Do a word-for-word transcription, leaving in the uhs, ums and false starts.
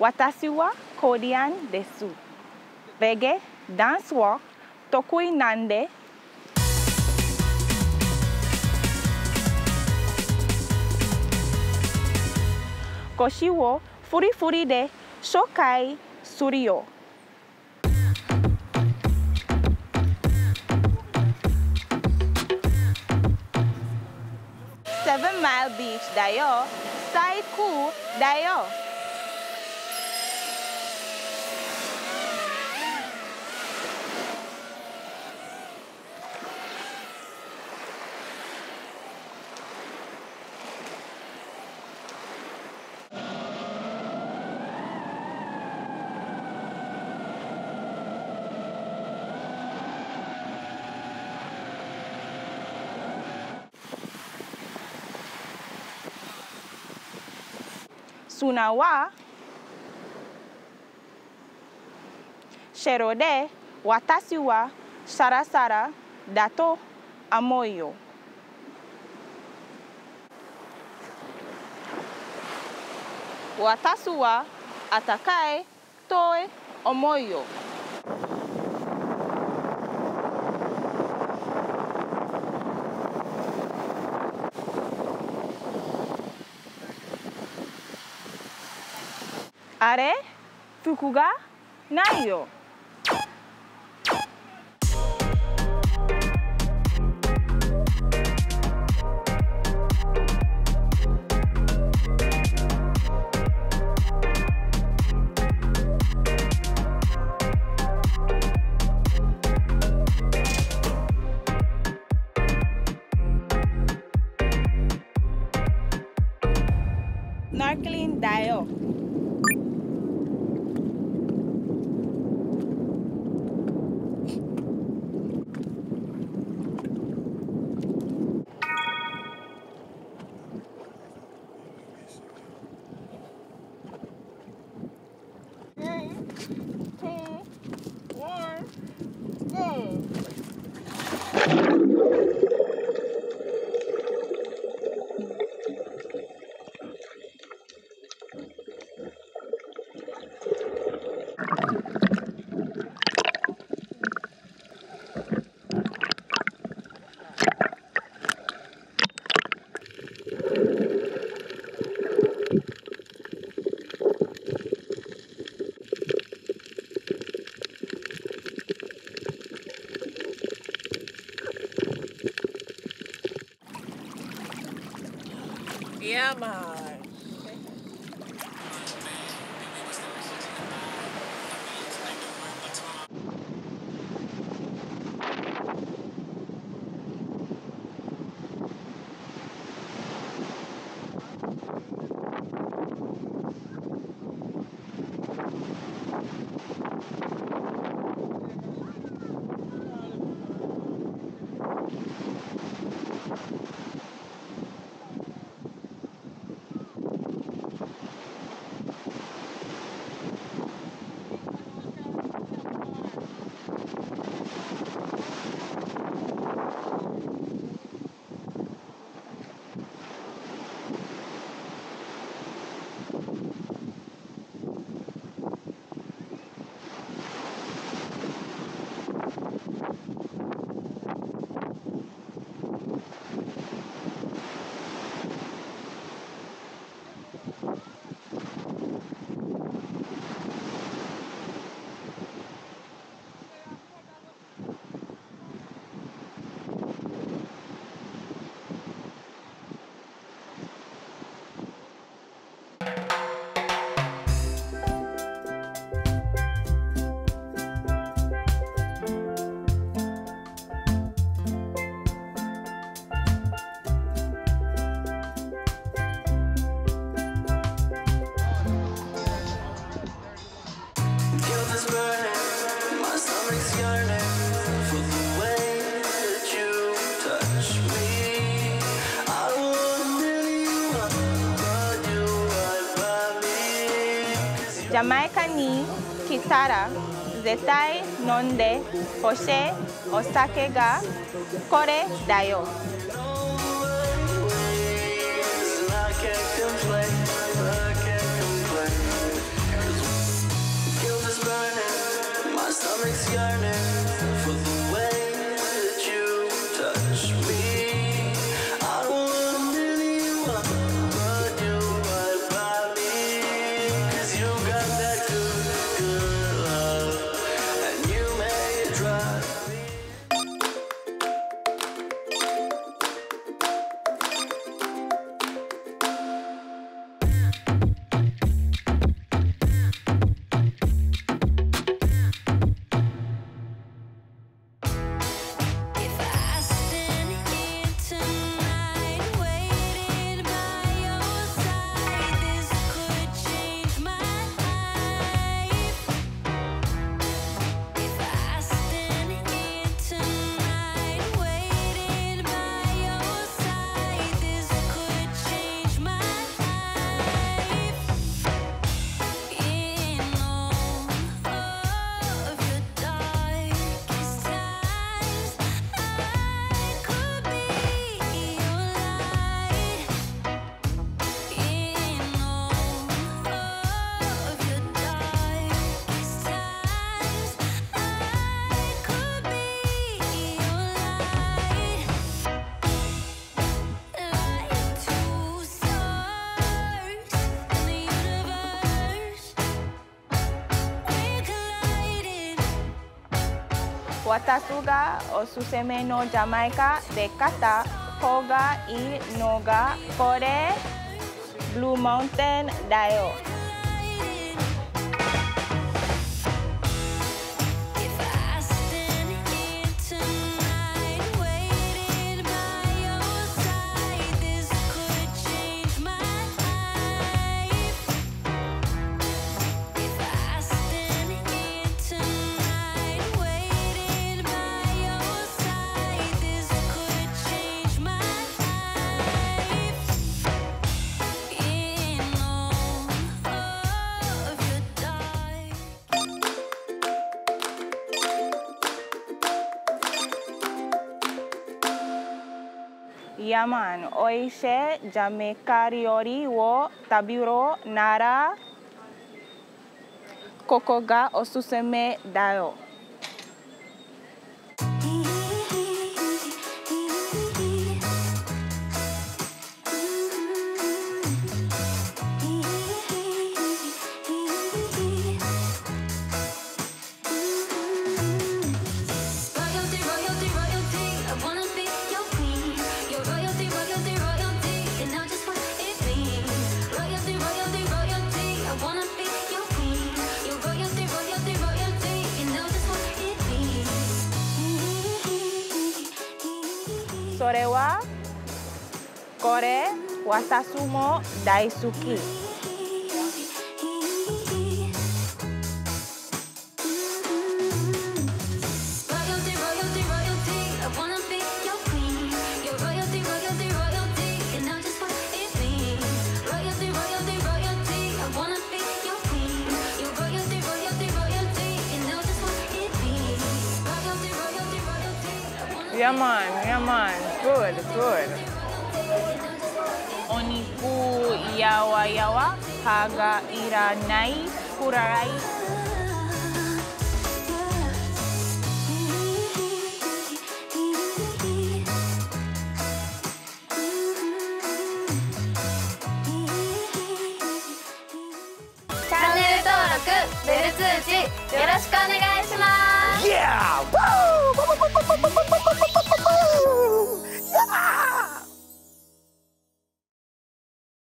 私はコリアンです。レゲエ、ダンスは得意なんで。腰をフリフリで紹介するよ。セブンマイルビーチだよ。最高だよ。砂は白で私はサラサラだと思うよ。私は暖かいと思うよ。あれ、服がないよ。ナークリンだよ。Yahman.ジャマイカに来たら絶対飲んでほしいお酒がこれだよ。 私がおすすめのジャマイカで買った方がいいのがこれ、ブルーマウンテンだよ。ヤーマン、おいしいジャマイカ料理を食べろならここがおすすめだよ。それはこれ、私も大好き。Yahman, Yahman, good, good. お肉やわやわ、歯がいらないくらい。 チャンネル登録、ベル通知よろしくお願いします。 Yeah! Woo!